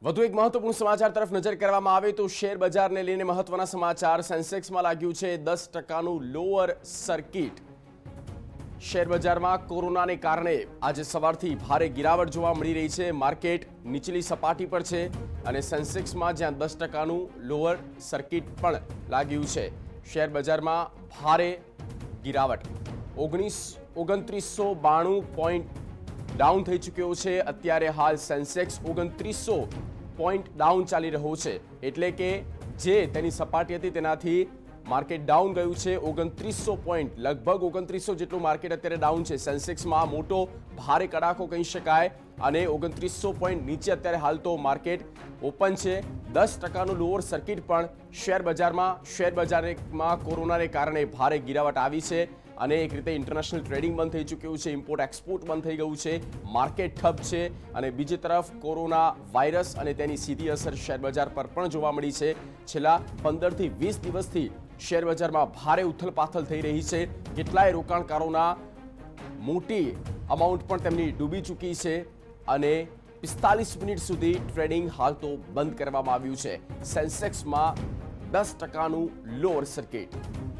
વધુ એક મહત્વપૂર્ણ સમાચાર તરફ નજર કરવામાં આવે તો શેર બજારને લઈને મહત્વના સમાચાર। સેન્સેક્સમાં લાગ્યું છે 10%નું લોઅર સર્કિટ। શેર બજારમાં કોરોનાને કારણે આજે સવારથી ભારે ગિરાવટ જોવા મળી રહી છે। માર્કેટ નીચલી સપાટી પર છે અને સેન્સેક્સમાં જ્યાં 10%નું લોઅર સર્કિટ પણ લાગ્યું છે। શેર બજારમાં ભારે ગિરાવટ 2992 પોઈન્ટ ડાઉન થઈ ચૂક્યો છે। અત્યારે હાલ સેન્સેક્સ 2900 પોઈન્ટ ડાઉન ચાલી રહ્યો છે, એટલે કે જે તેની સપાટી હતી તેનાથી માર્કેટ ડાઉન ગયું છે। 2900 પોઈન્ટ, લગભગ 2900 જેટલું માર્કેટ અત્યારે ડાઉન છે। સેન્સેક્સમાં મોટો ભારે કડાકો કહી શકાય અને 2900 પોઈન્ટ નીચે અત્યારે હાલ તો માર્કેટ ઓપન છે। 10%નું લોઅર સર્કિટ પણ શેર બજારમાં કોરોનાને કારણે ભારે ગિરાવટ આવી છે અને એક રીતે ઇન્ટરનેશનલ ટ્રેડિંગ બંધ થઈ ચૂક્યું છે, ઇમ્પોર્ટ એક્સપોર્ટ બંધ થઈ ગયું છે, માર્કેટ ઠપ છે અને બીજી તરફ કોરોના વાયરસ અને તેની સીધી અસર શેર બજાર પર પણ જોવા મળી છે। છેલ્લા 15 થી 20 દિવસથી શેર બજારમાં ભારે ઉથલપાથલ થઈ રહી છે। કેટલાય રોકાણકારોના મોટી અમાઉન્ટ પણ તેમની ડૂબી ચૂકી છે અને 45 મિનિટ સુધી ટ્રેડિંગ હાલ તો બંધ કરવામાં આવ્યું છે। સેન્સેક્સમાં 10%નું લોઅર સર્કિટ।